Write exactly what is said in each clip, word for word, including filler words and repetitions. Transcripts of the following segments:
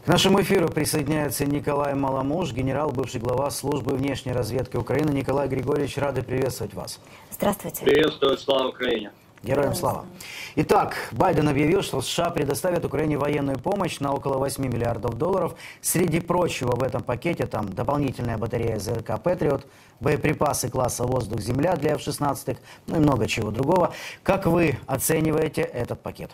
К нашему эфиру присоединяется Николай Маломуж, генерал, бывший глава службы внешней разведки Украины. Николай Григорьевич, рады приветствовать вас. Здравствуйте. Приветствую, слава Украине. Героям слава. Итак, Байден объявил, что США предоставят Украине военную помощь на около восьми миллиардов долларов. Среди прочего в этом пакете там дополнительная батарея ЗРК «Патриот», боеприпасы класса «Воздух-Земля» для эф шестнадцать, ну и много чего другого. Как вы оцениваете этот пакет?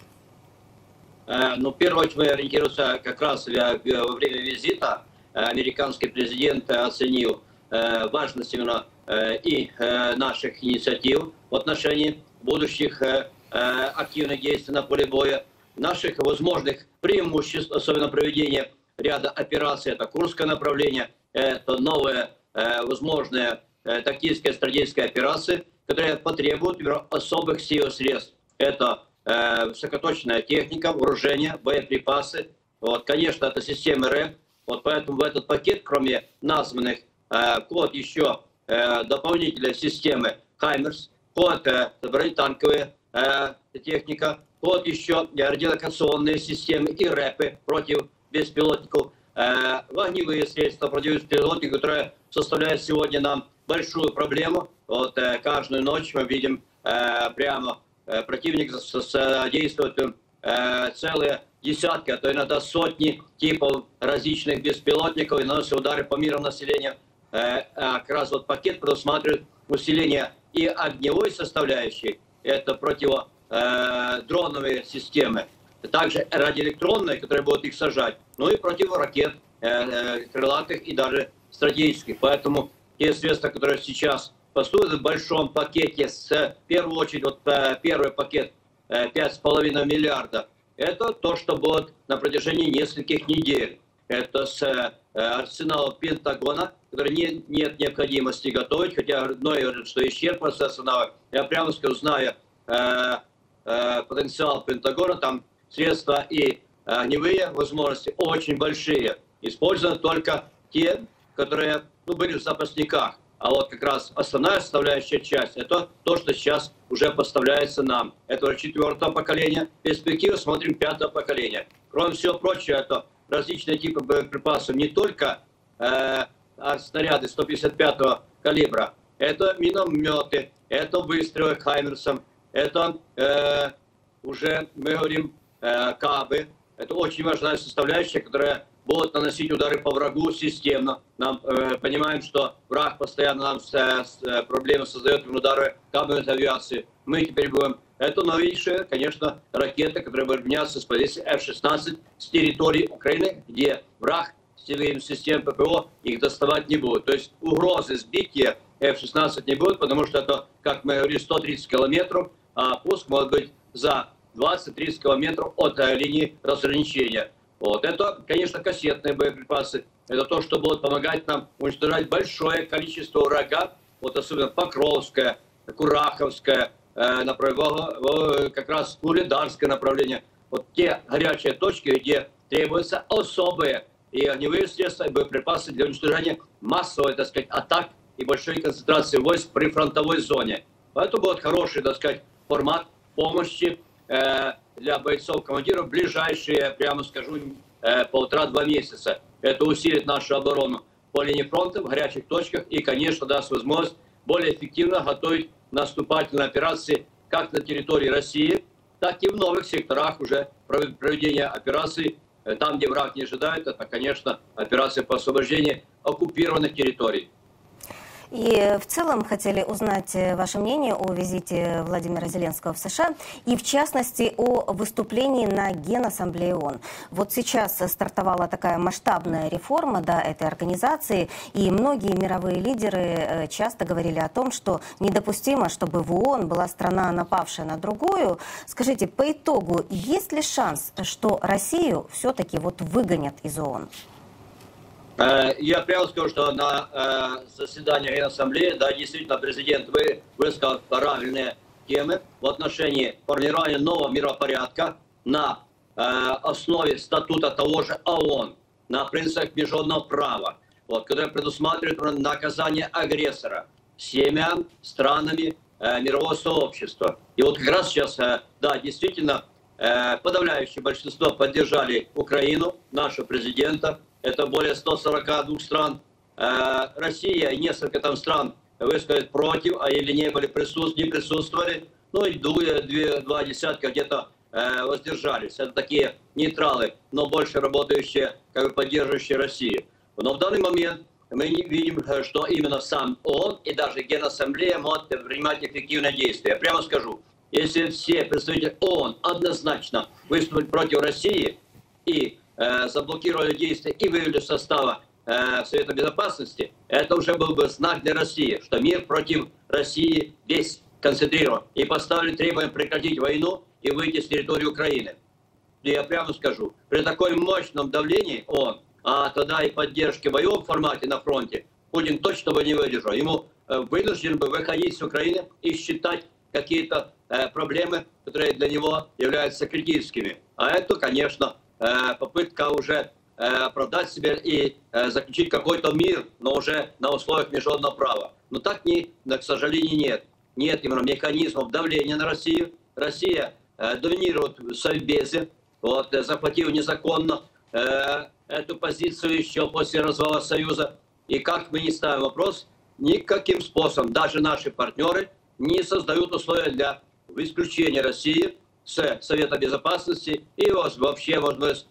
Ну, в первую очередь, мы ориентируемся как раз во время визита. Американский президент оценил важность именно и наших инициатив в отношении будущих активных действий на поле боя, наших возможных преимуществ, особенно проведения ряда операций. Это Курское направление, это новая возможная тактическая стратегическая операция, которая потребует особых сил и средств. Это высокоточная техника, вооружение, боеприпасы. Вот, конечно, это система РЭП. Вот поэтому в этот пакет, кроме названных, вход еще дополнительной системы «Хаймерс», вход бронетанковая техника, вход еще радиолокационные системы и РЭПы против беспилотников, огневые средства против беспилотников, которые составляют сегодня нам большую проблему. Вот каждую ночь мы видим прямо противник задействует целые десятки, а то иногда сотни типов различных беспилотников и наносит удары по мирному населению. Как раз вот пакет предусматривает усиление и огневой составляющей, это противодроновые системы, также радиоэлектронные, которые будут их сажать, ну и противоракет крылатых и даже стратегических. Поэтому те средства, которые сейчас поступят в большом пакете, с, в первую очередь, вот первый пакет пять с половиной миллиарда, это то, что будет на протяжении нескольких недель. Это с арсенала Пентагона, который не, нет необходимости готовить, хотя одной говорят, что исчерпывается арсенал. Я прямо скажу, зная э, э, потенциал Пентагона, там средства и огневые возможности очень большие. Использованы только те, которые ну, были в запасниках. А вот как раз основная составляющая часть, это то, что сейчас уже поставляется нам. Это четвертого поколения. Перспективы смотрим пятого поколения. Кроме всего прочего, это различные типы боеприпасов, не только э, снаряды сто пятьдесят пятого калибра. Это минометы, это выстрелы Хаймерсом, это э, уже, мы говорим, э, кабы. Это очень важная составляющая, которая будут наносить удары по врагу системно. Нам э, понимаем, что враг постоянно нам с, с, проблемы создает удары кабельной авиации. Мы теперь будем... Это новейшие, конечно, ракеты, которые будут меняться с позиции эф шестнадцать с территории Украины, где враг с силовыми системами ППО их доставать не будет. То есть угрозы сбития эф шестнадцать не будет, потому что это, как мы говорили, сто тридцать километров, а пуск может быть за двадцать-тридцать километров от э, линии разграничения. Вот. Это, конечно, кассетные боеприпасы. Это то, что будет помогать нам уничтожать большое количество врага, вот особенно Покровское, Кураховское, э, направление, как раз Угледарское направление. Вот те горячие точки, где требуются особые и огневые средства, и боеприпасы для уничтожения массовой, так сказать, атак и большой концентрации войск при фронтовой зоне. Поэтому будет хороший, так сказать, формат помощи э, для бойцов-командиров в ближайшие, прямо скажу, полтора-два месяца. Это усилит нашу оборону по линии фронта, в горячих точках и, конечно, даст возможность более эффективно готовить наступательные операции как на территории России, так и в новых секторах уже проведения операций. Там, где враг не ожидает, это, конечно, операции по освобождению оккупированных территорий. И в целом хотели узнать ваше мнение о визите Владимира Зеленского в США и, в частности, о выступлении на Генассамблее ООН. Вот сейчас стартовала такая масштабная реформа да, этой организации, и многие мировые лидеры часто говорили о том, что недопустимо, чтобы в ООН была страна, напавшая на другую. Скажите, по итогу, есть ли шанс, что Россию все-таки вот выгонят из ООН? Я прямо скажу, что на э, заседании Генассамблеи, да, действительно, президент вы, высказал правильные темы в отношении формирования нового миропорядка на э, основе статута того же ООН, на принципах международного права, вот, который предусматривает наказание агрессора всеми странами э, мирового сообщества. И вот как раз сейчас, э, да, действительно, подавляющее большинство поддержали Украину, нашего президента. Это более ста сорока двух стран. Россия и несколько там стран высказали против, а или не были присутствовали, не присутствовали. Ну и две, два десятка где-то воздержались. Это такие нейтралы, но больше работающие, как бы поддерживающие Россию. Но в данный момент мы видим, что именно сам ООН и даже Генассамблея могут принимать эффективные действия. Я прямо скажу, если все представители ООН однозначно выступят против России и э, заблокировали действия и вывели из состава э, Совета Безопасности, это уже был бы знак для России, что мир против России весь концентрирован. И поставили требование прекратить войну и выйти с территории Украины. И я прямо скажу, при таком мощном давлении ООН, а тогда и поддержки в боевом формате на фронте, Путин точно бы не выдержал. Ему э, вынужден бы выходить с Украины и считать какие-то э, проблемы, которые для него являются критическими. А это, конечно, э, попытка уже э, оправдать себя и э, заключить какой-то мир, но уже на условиях международного права. Но так, не, к сожалению, нет. Нет именно механизмов давления на Россию. Россия э, доминирует в Совбезе, вот, э, захватив незаконно э, эту позицию еще после развала Союза. И как мы не ставим вопрос, никаким способом даже наши партнеры не создают условия для исключения России с Совета Безопасности и вообще, возможно,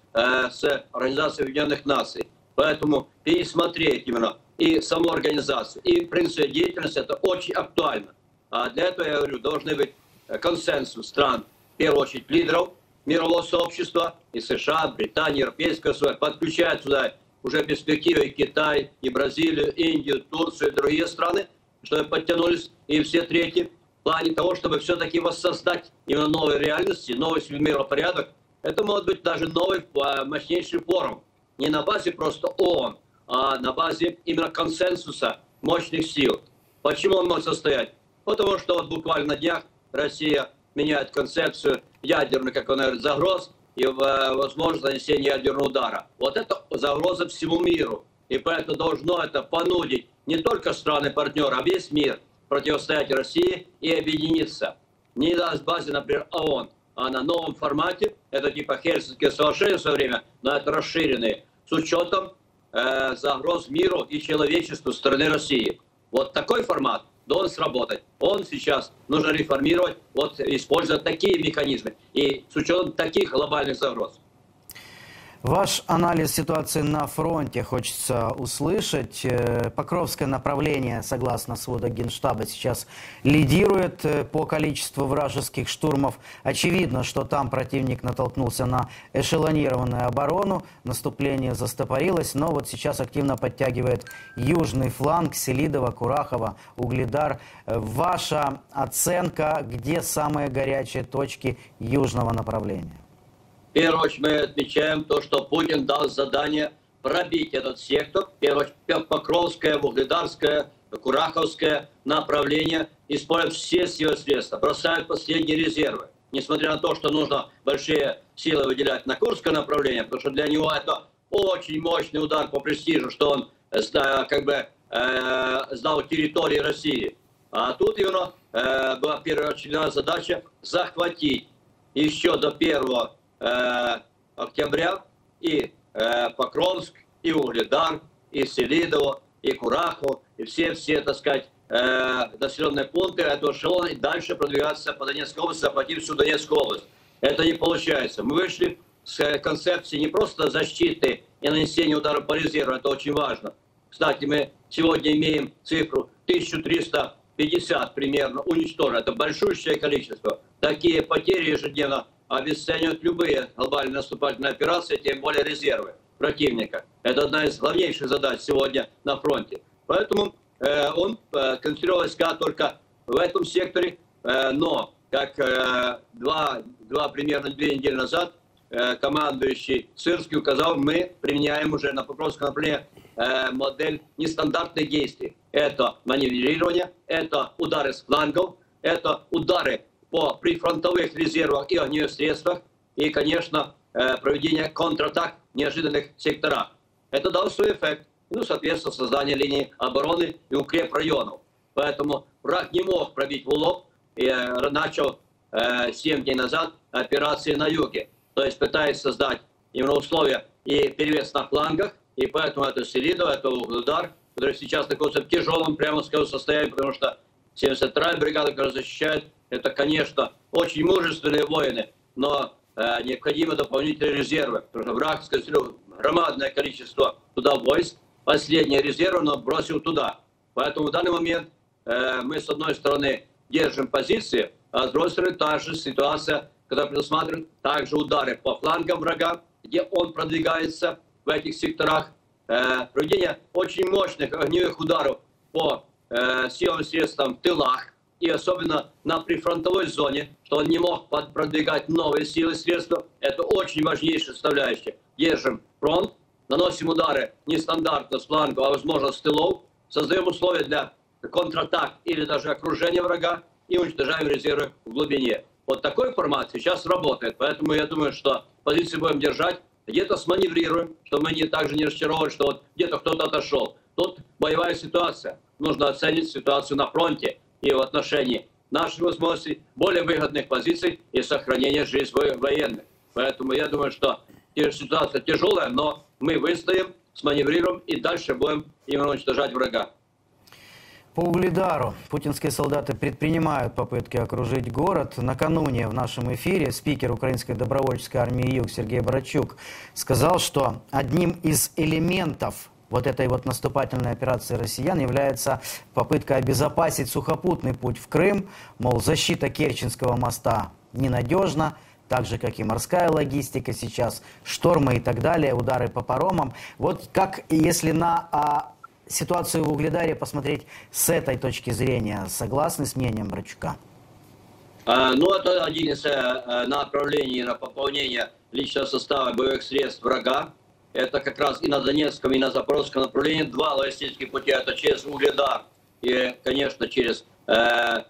с Организацией Объединенных Наций. Поэтому пересмотреть именно и саму организацию, и принцип деятельности, это очень актуально. А для этого, я говорю, должны быть консенсус стран, в первую очередь лидеров мирового сообщества, и США, Британия, Европейского Союза, подключают сюда уже в перспективе и Китай, и Бразилию, Индию, Турцию, и другие страны, чтобы подтянулись и все третьи, в плане того, чтобы все-таки воссоздать именно новые реальности, новый миропорядок. Это может быть даже новый мощнейший форум. Не на базе просто ООН, а на базе именно консенсуса мощных сил. Почему он может состоять? Потому что вот буквально на днях Россия меняет концепцию ядерных, как он говорит, загроз и возможность нанесения ядерного удара. Вот это загроза всему миру. И поэтому должно это понудить не только страны-партнеры, а весь мир противостоять России и объединиться. Не на базе, например, ООН, а на новом формате, это типа Хельсинские соглашения в свое время, но это расширенные, с учетом э, загроз миру и человечеству со стороны России. Вот такой формат должен сработать. Он сейчас нужно реформировать, вот используя такие механизмы и с учетом таких глобальных загроз. Ваш анализ ситуации на фронте хочется услышать. Покровское направление, согласно своду Генштаба, сейчас лидирует по количеству вражеских штурмов. Очевидно, что там противник натолкнулся на эшелонированную оборону, наступление застопорилось, но вот сейчас активно подтягивает южный фланг Селидово, Курахово, Угледар. Ваша оценка, где самые горячие точки южного направления? В первую очередь мы отмечаем то, что Путин дал задание пробить этот сектор, в первую очередь Покровское, Угледарское, Кураховское направление, используют все силы средства, бросают последние резервы. Несмотря на то, что нужно большие силы выделять на Курское направление, потому что для него это очень мощный удар по престижу, что он как бы э, сдал территории России. А тут именно э, была первоочередная задача захватить еще до первого октября и э, Покровск, и Угледар, и Селидово, и Курахово, и все-все, так сказать, э, населенные пункты этого эшелона, и дальше продвигаться по Донецкой области, захватив всю Донецкую область. Это не получается. Мы вышли с концепции не просто защиты и нанесения удара по резерву, это очень важно. Кстати, мы сегодня имеем цифру тысяча триста пятьдесят примерно уничтожено. Это большущее количество. Такие потери ежедневно обесценивают любые глобальные наступательные операции, тем более резервы противника. Это одна из главнейших задач сегодня на фронте. Поэтому э, он э, концентрировал войска только в этом секторе, э, но, как э, два, два, примерно две недели назад, э, командующий Сырский указал, мы применяем уже на Покровском направлении э, модель нестандартных действий. Это маневрирование, это удары с флангов, это удары по прифронтовых резервах и огневых средствах, и, конечно, проведение контратак в неожиданных секторах. Это дало свой эффект. Ну, соответственно, создание линии обороны и укреп районов. Поэтому враг не мог пробить в лоб и начал э, семь дней назад операции на юге. То есть пытаясь создать именно условия и перевес на флангах, и поэтому это Селидово, это Угледар, который сейчас находится в тяжелом, прямо скажу, состоянии, потому что семьдесят вторая бригада, которая защищает, это, конечно, очень мужественные воины, но э, необходимы дополнительные резервы, потому что враг сконцентрировал громадное количество туда войск, последние резервы, но бросил туда. Поэтому в данный момент э, мы, с одной стороны, держим позиции, а с другой стороны, та же ситуация, которая предусматривает также удары по флангам врага, где он продвигается в этих секторах, э, проведение очень мощных огневых ударов по э, силам и средствам в тылах, и особенно на прифронтовой зоне, что он не мог продвигать новые силы и средства. Это очень важнейшая составляющая. Держим фронт, наносим удары нестандартно с флангов, а возможно с тылов, создаем условия для контратак или даже окружения врага и уничтожаем резервы в глубине. Вот такой формат сейчас работает, поэтому я думаю, что позиции будем держать, где-то сманеврируем, чтобы мы не также не расчаровывали, что вот где-то кто-то отошел. Тут боевая ситуация. Нужно оценить ситуацию на фронте и в отношении наших возможностей, более выгодных позиций и сохранения жизни военных. Поэтому я думаю, что ситуация тяжелая, но мы выстоим, сманеврируем и дальше будем именно уничтожать врага. По Угледару путинские солдаты предпринимают попытки окружить город. Накануне в нашем эфире спикер Украинской добровольческой армии «Юг» Сергей Борочук сказал, что одним из элементов вот этой вот наступательной операции россиян является попытка обезопасить сухопутный путь в Крым. Мол, защита Керченского моста ненадежна, так же, как и морская логистика сейчас, штормы и так далее, удары по паромам. Вот как, если на а, ситуацию в Угледаре посмотреть с этой точки зрения, согласны с мнением Борочука? А, ну, это один из а, направлений на пополнение личного состава боевых средств врага. Это как раз и на Донецком, и на Запорожском направлении два логистических пути. Это через Угледар и, конечно, через э,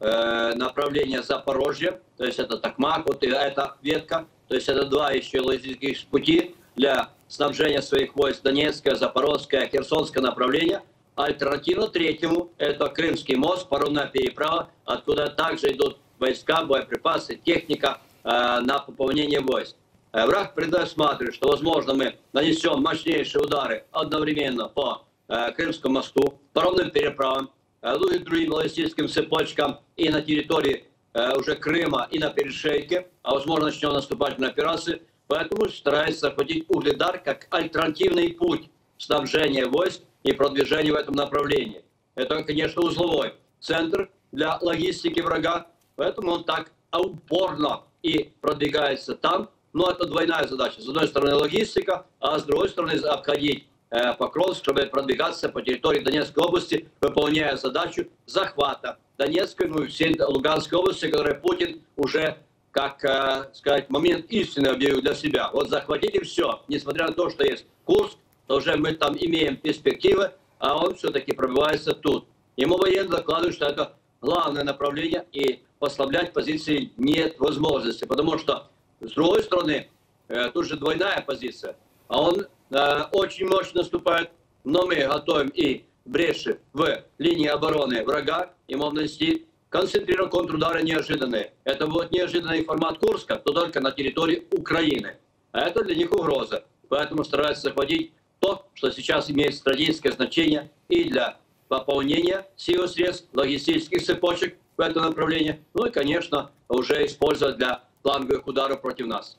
э, направление Запорожья. То есть это Токмак, вот и эта ветка. То есть это два еще логистических пути для снабжения своих войск Донецкое, Запорожское, Херсонское направление. Альтернативно третьему это Крымский мост, паромная переправа, откуда также идут войска, боеприпасы, техника э, на пополнение войск. Враг предусматривает, что, возможно, мы нанесем мощнейшие удары одновременно по э, Крымскому мосту, паромным переправам, э, ну и другим логистическим цепочкам и на территории э, уже Крыма, и на перешейке, а, возможно, начнем наступательную операцию. Поэтому старается захватить Угледар как альтернативный путь снабжения войск и продвижения в этом направлении. Это, конечно, узловой центр для логистики врага, поэтому он так упорно и продвигается там. Но это двойная задача. С одной стороны логистика, а с другой стороны обходить э, Покровск, чтобы продвигаться по территории Донецкой области, выполняя задачу захвата Донецкой, ну и всей Луганской области, которую Путин уже, как э, сказать, момент истины объявил для себя. Вот захватите все, несмотря на то, что есть Курск, то уже мы там имеем перспективы, а он все-таки пробивается тут. Ему военные докладывают, что это главное направление, и послаблять позиции нет возможности, потому что с другой стороны, э, тут же двойная позиция, а он э, очень мощно наступает, но мы готовим и бреши в линии обороны врага, и можем нанести концентрированные контрудары неожиданные. Это будет неожиданный формат Курска, но только на территории Украины. А это для них угроза. Поэтому стараются захватить то, что сейчас имеет стратегическое значение и для пополнения сил и средств, логистических цепочек в этом направлении, ну и, конечно, уже использовать для фланговых ударов против нас.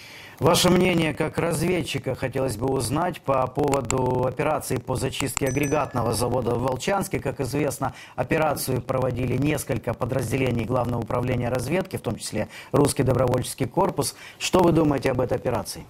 Ваше мнение как разведчика хотелось бы узнать по поводу операции по зачистке агрегатного завода в Волчанске. Как известно, операцию проводили несколько подразделений Главного управления разведки, в том числе Русский добровольческий корпус. Что вы думаете об этой операции?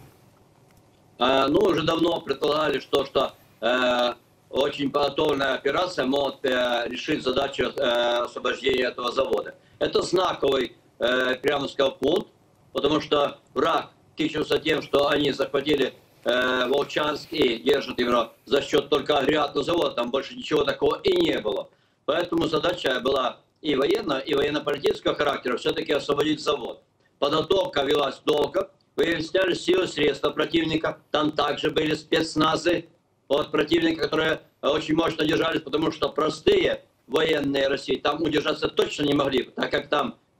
А, ну, уже давно предполагали, что, что э, очень подготовленная операция может э, решить задачу э, освобождения этого завода. Это знаковый прямо сказал, пункт, потому что враг кичился тем, что они захватили э, Волчанск и держат его за счет только агрегатного завода, там больше ничего такого и не было. Поэтому задача была и военная, и военно-политического характера все-таки освободить завод. Подготовка велась долго, выясняли силы, средства противника, там также были спецназы от противника, которые очень мощно держались, потому что простые военные России там удержаться точно не могли, так как там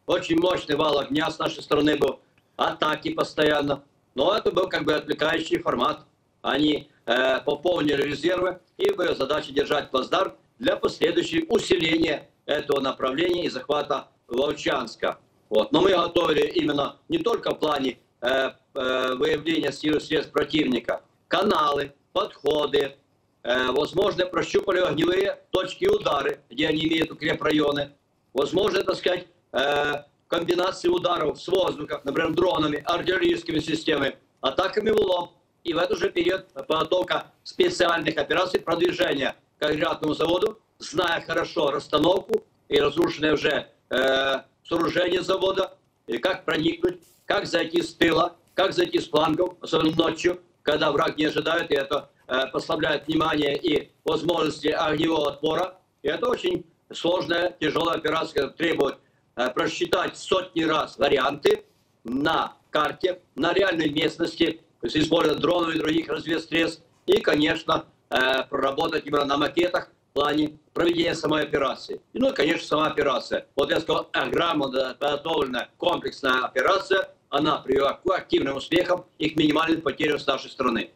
очень мощный вал огня с нашей стороны был, атаки постоянно. Но это был как бы отвлекающий формат. Они э, пополнили резервы, и была задача держать плацдарм для последующего усиления этого направления и захвата Волчанска. Вот. Но мы готовили именно не только в плане э, э, выявления сил и средств противника, каналы, подходы, э, возможно, прощупали огневые точки удары, где они имеют укрепрайоны, возможно, так сказать, э, комбинации ударов с воздуха, например, дронами, артиллерийскими системами, атаками в лоб. И в этот же период подготовка специальных операций продвижения к агрегатному заводу, зная хорошо расстановку и разрушенное уже э, сооружение завода, и как проникнуть, как зайти с тыла, как зайти с флангов, особенно ночью, когда враг не ожидает, и это э, послабляет внимание и возможности огневого отпора. И это очень сложная, тяжелая операция, которая требует э, просчитать сотни раз варианты на карте, на реальной местности, то есть использовать дронов и других разведсредств, и, конечно, э, проработать именно на макетах в плане проведения самой операции. И, ну и, конечно, сама операция. Вот я сказал, грамотно подготовленная комплексная операция, она привела к активным успехам и к минимальным потерям с нашей стороны.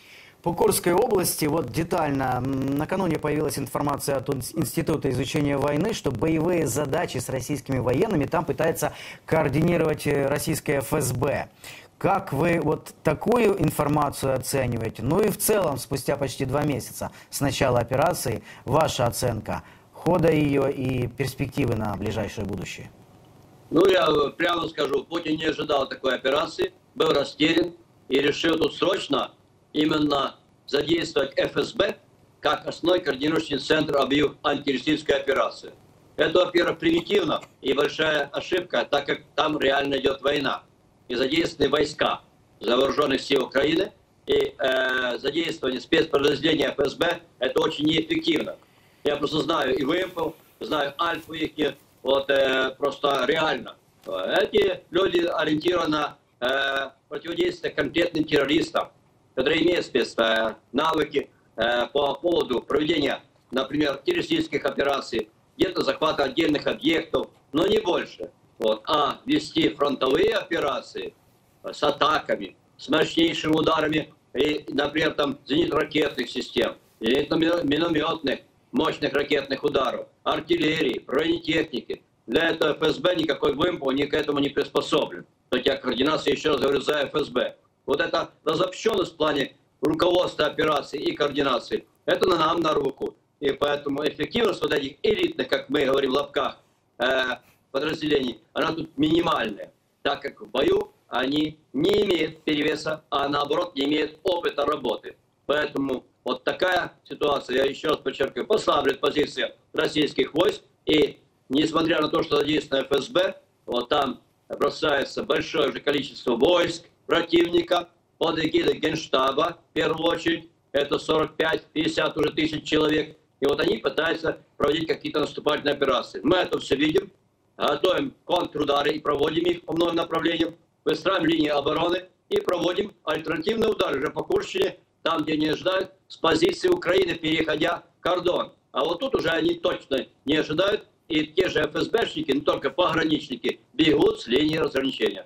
По Курской области, вот детально, накануне появилась информация от Института изучения войны, что боевые задачи с российскими военными там пытается координировать российское эф эс бэ. Как вы вот такую информацию оцениваете? Ну и в целом, спустя почти два месяца с начала операции, ваша оценка хода ее и перспективы на ближайшее будущее? Ну, я прямо скажу, Путин не ожидал такой операции, был растерян и решил тут срочно именно задействовать эф эс бэ как основной координирующий центр объявив антитеррористической операции. Это, во-первых, примитивно и большая ошибка, так как там реально идет война. И задействованы войска вооруженных сил Украины, и э, задействование спецподразделений эф эс бэ это очень неэффективно. Я просто знаю и ВМП, знаю Альфу их, вот э, просто реально. Эти люди ориентированы на э, противодействие конкретным террористам, которые имеют спецнавыки э, по поводу проведения, например, террористических операций, где-то захвата отдельных объектов, но не больше. Вот. А вести фронтовые операции с атаками, с мощнейшими ударами, и, например, там зенитно-ракетных систем, зенитно-минометных, мощных ракетных ударов, артиллерии, бронетехники. Для этого эф эс бэ никакой ВМП не к этому не приспособлен. Хотя координация, еще раз говорю, за эф эс бэ. Вот эта разобщенность в плане руководства операций и координации, это на нам на руку. И поэтому эффективность вот этих элитных, как мы говорим в лапках, э, подразделений, она тут минимальная, так как в бою они не имеют перевеса, а наоборот не имеют опыта работы. Поэтому вот такая ситуация, я еще раз подчеркиваю, послабляет позиции российских войск. И несмотря на то, что задействовано эф эс бэ, вот там бросается большое уже количество войск противника под эгидой Генштаба, в первую очередь, это сорок пять — пятьдесят уже тысяч человек. И вот они пытаются проводить какие-то наступательные операции. Мы это все видим. Готовим контрудары и проводим их по многим направлениям, выстраиваем линии обороны и проводим альтернативные удары уже по Курщине, там, где не ожидают, с позиции Украины, переходя кордон. А вот тут уже они точно не ожидают, и те же эф эс бэшники, не только пограничники, бегут с линии разграничения.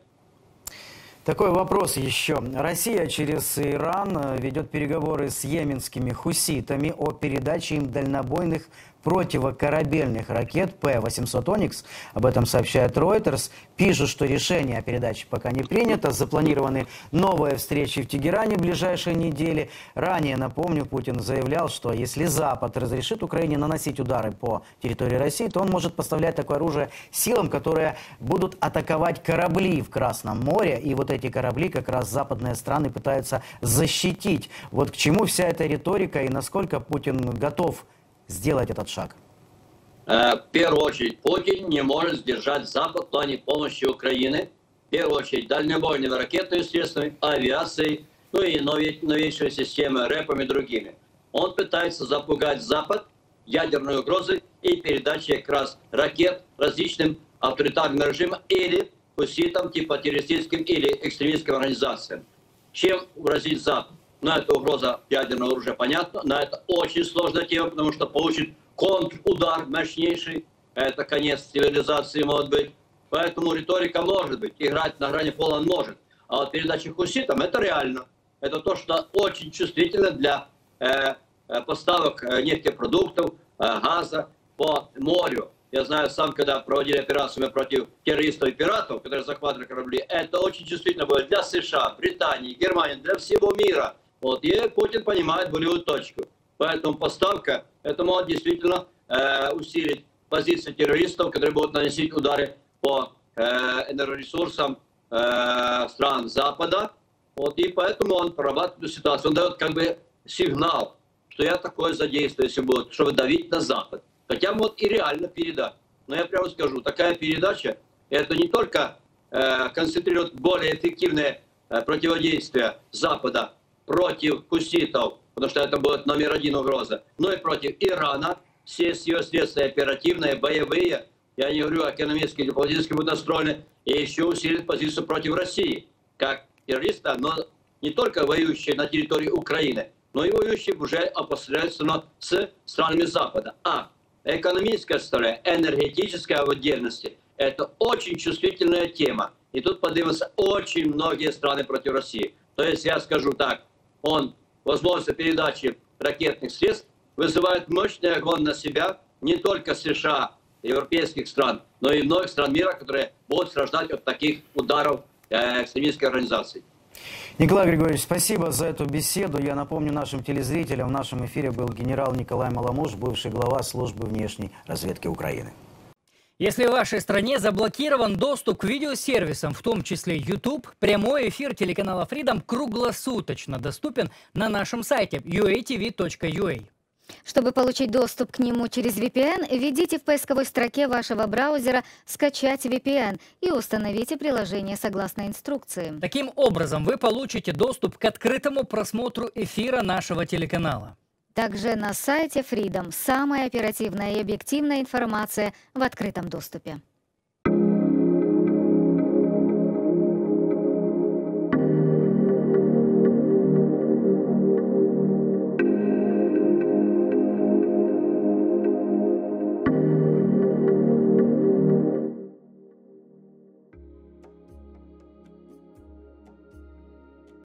Такой вопрос еще. Россия через Иран ведет переговоры с йеменскими хуситами о передаче им дальнобойных противокорабельных ракет П восемьсот «Оникс». Об этом сообщает Reuters. Пишут, что решение о передаче пока не принято. Запланированы новые встречи в Тегеране в ближайшие недели. Ранее, напомню, Путин заявлял, что если Запад разрешит Украине наносить удары по территории России, то он может поставлять такое оружие силам, которые будут атаковать корабли в Красном море. И вот эти корабли как раз западные страны пытаются защитить. Вот к чему вся эта риторика и насколько Путин готов сделать этот шаг? В первую очередь, Путин не может сдержать Запад в плане помощи Украины. В первую очередь, дальнобойными ракетными средствами, авиацией, ну и новейшие системы, рэпами и другими. Он пытается запугать Запад ядерной угрозой и передачей как раз ракет различным авторитарным режимам или хуситам, типа террористическим или экстремистским организациям. Чем грозит Запад? Но эта угроза ядерного оружия понятна, но это очень сложная тема, потому что получит контрудар мощнейший, это конец цивилизации может быть. Поэтому риторика может быть, играть на грани пола он может. А вот передача хуситам это реально. Это то, что очень чувствительно для э, поставок нефтепродуктов, э, газа по морю. Я знаю сам, когда проводили операцию против террористов и пиратов, которые захватывали корабли, это очень чувствительно было для США, Британии, Германии, для всего мира. Вот. И Путин понимает болевую точку. Поэтому поставка, это может действительно э, усилить позиции террористов, которые будут наносить удары по э, энергоресурсам э, стран Запада. Вот. И поэтому он прорабатывает эту ситуацию. Он дает как бы сигнал, что я такое задействую, если будет, чтобы давить на Запад. Хотя вот и реально передать. Но я прямо скажу, такая передача, это не только э, концентрирует более эффективное э, противодействие Запада против хуситов, потому что это будет номер один угроза, но и против Ирана, все ее средства оперативные, боевые, я не говорю экономические, дипломатические будут настроены, и еще усилит позицию против России, как террориста, но не только воюющие на территории Украины, но и воюющие уже опосредственно с странами Запада. А экономическая сторона, энергетическая в отдельности, это очень чувствительная тема. И тут поднимутся очень многие страны против России. То есть я скажу так, он, возможность передачи ракетных средств вызывает мощный огонь на себя не только США, европейских стран, но и многих стран мира, которые будут страдать от таких ударов э, экстремистских организаций. Николай Григорьевич, спасибо за эту беседу. Я напомню нашим телезрителям, в нашем эфире был генерал Николай Маламуш, бывший глава службы внешней разведки Украины. Если в вашей стране заблокирован доступ к видеосервисам, в том числе YouTube, прямой эфир телеканала Freedom круглосуточно доступен на нашем сайте ю эй ти ви точка ю эй. Чтобы получить доступ к нему через ви пи эн, введите в поисковой строке вашего браузера «Скачать ви пи эн» и установите приложение согласно инструкции. Таким образом, вы получите доступ к открытому просмотру эфира нашего телеканала. Также на сайте Freedom самая оперативная и объективная информация в открытом доступе.